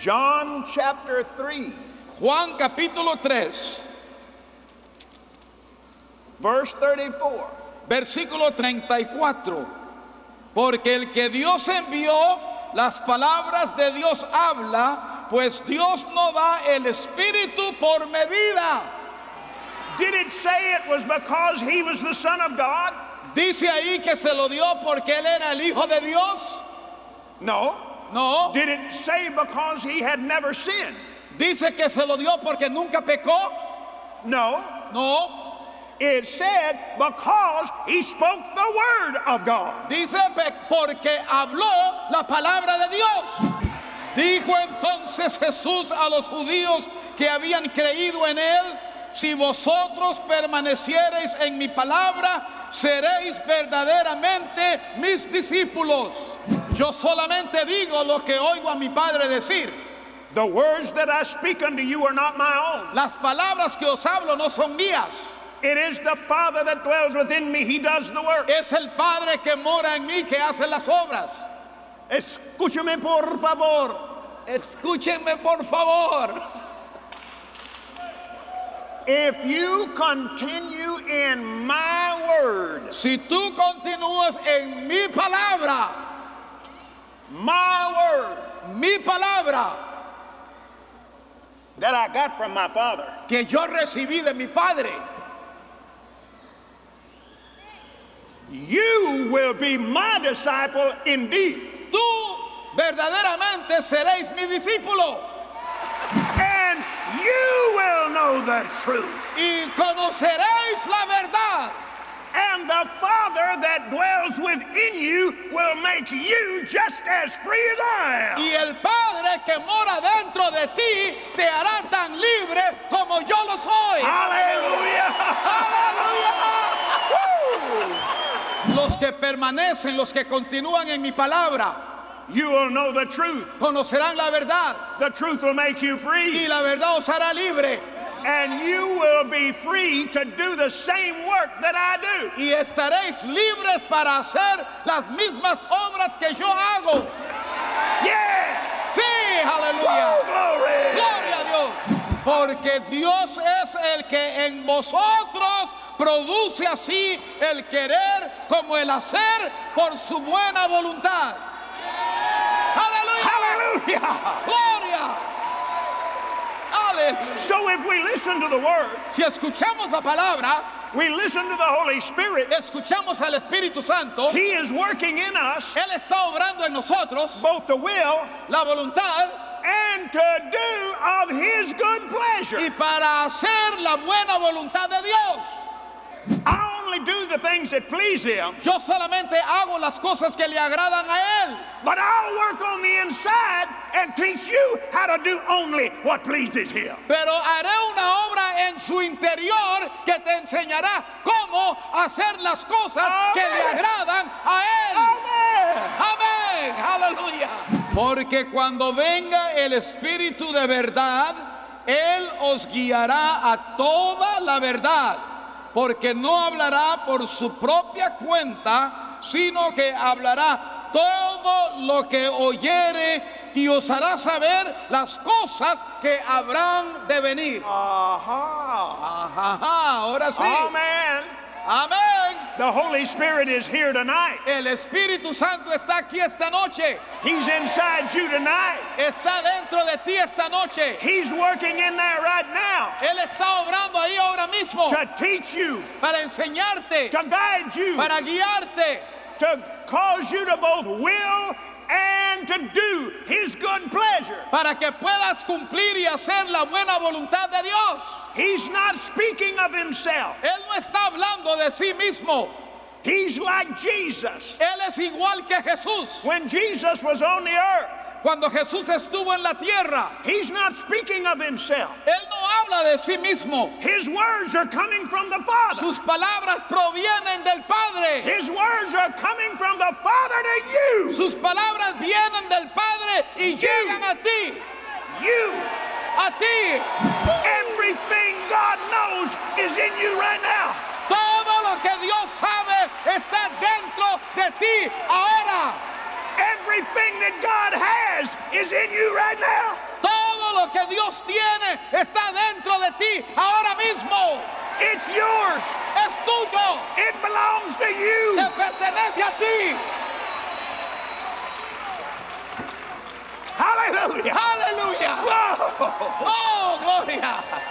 John chapter 3, Juan capítulo 3, verse 34. versículo 34. Porque el que Dios envió, las palabras de Dios habla, pues Dios no da el Espíritu por medida. Did it say it was because he was the Son of God? Dice ahí que se lo dio porque él era el Hijo de Dios. No. No. Did it say because he had never sinned? Dice que se lo dio porque nunca pecó. No. No. It said because he spoke the word of God. Dice porque habló la palabra de Dios. Dijo entonces Jesús a los judíos que habían creído en él: si vosotros permaneciereis en mi palabra, seréis verdaderamente mis discípulos. Yo solamente digo lo que oigo a mi Padre decir. The words that I speak unto you are not my own. Las palabras que os hablo no son mías. It is the Father that dwells within me. He does the work. Es el Padre que mora en mí que hace las obras. Escúcheme por favor. Escúchenme por favor. If you continue in my word, Si tú continúas en mi palabra, my word mi palabra that I got from my Father, que yo recibí de mi Padre, you will be my disciple indeed. tú verdaderamente seréis mi discípulo And you will know the truth. y conoceréis la verdad. And the Father that dwells within you will make you just as free as I am. Y el Padre que mora dentro de ti te hará tan libre como yo lo soy. Hallelujah. Aleluya. Los que permanecen, los que continúan en mi palabra, You will know the truth. conocerán la verdad The truth will make you free. y la verdad os hará libre. And you will be free to do the same work that I do. Y estaréis libres para hacer las mismas obras que yo hago. Yeah. Sí, aleluya. Oh, glory. Gloria a Dios. Porque Dios es el que en vosotros produce así el querer como el hacer por su buena voluntad. Aleluya. Hallelujah. Gloria. Aleluya. So if we listen to the word, Si escuchamos la palabra, we listen to the Holy Spirit, escuchamos al Espíritu Santo, He is working in us Él está obrando en nosotros both the will la voluntad and to do of His good pleasure. y para hacer la buena voluntad de Dios. I only do the things that please Him, Yo solamente hago las cosas que le agradan a Él, but I'll work on the inside and teach you how to do only what pleases Him. pero haré una obra en su interior que te enseñará cómo hacer las cosas que le agradan a Él. Amen. Amén, aleluya. Porque cuando venga el Espíritu de verdad, Él os guiará a toda la verdad. Porque no hablará por su propia cuenta, sino que hablará todo lo que oyere y os hará saber las cosas que habrán de venir. Aha. Ajá, ahora sí. Amen. Amén. The Holy Spirit is here tonight. El Espíritu Santo está aquí esta noche. He's inside you tonight. Está dentro de ti esta noche. He's working in there right now Él está obrando ahí ahora mismo to teach you, para enseñarte, to guide you, para guiarte, to cause you to both will and to do His good pleasure. para que puedas cumplir y hacer la buena voluntad de Dios. He's not speaking of Himself. Él no está hablando de sí mismo. He's like Jesus. Él es igual que Jesús. When Jesus was on the earth, Cuando Jesús estuvo en la tierra, He's not speaking of Himself. Él no habla de sí mismo. His words are coming from the Father. Sus palabras provienen del Padre. His words are coming from the Father to you. Sus palabras vienen del Padre y llegan a ti. You. A ti. Everything God knows is in you right now. Todo lo que Dios sabe está dentro de ti ahora. Everything that God has is in you right now. Dios tiene está dentro de ti ahora mismo. It's yours. Es tuyo. It belongs to you. Te pertenece a ti. Hallelujah. Aleluya. Whoa. Oh, gloria.